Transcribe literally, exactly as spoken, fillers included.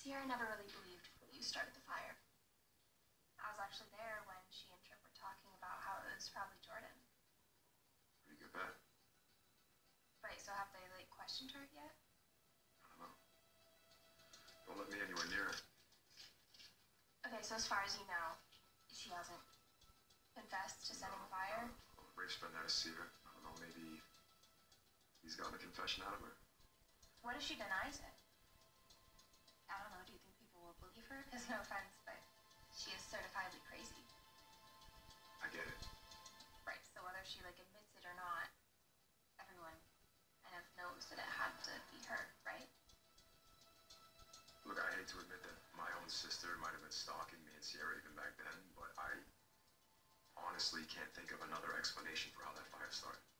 Sierra never really believed that you started the fire. I was actually there when she and Trip were talking about how it was probably Jordan. Pretty good bet. Right, so have they, like, questioned her yet? I don't know. Don't let me anywhere near her. Okay, so as far as you know, she hasn't confessed to setting the fire? No, no. Rafe's been there to see her. I don't know, maybe he's gotten a confession out of her. What if she denies it? I don't know, do you think people will believe her? Because no offense, but she is certifiably crazy. I get it. Right, so whether she, like, admits it or not, everyone kind of knows that it had to be her, right? Look, I hate to admit that my own sister might have been stalking me and Sierra even back then, but I honestly can't think of another explanation for how that fire started.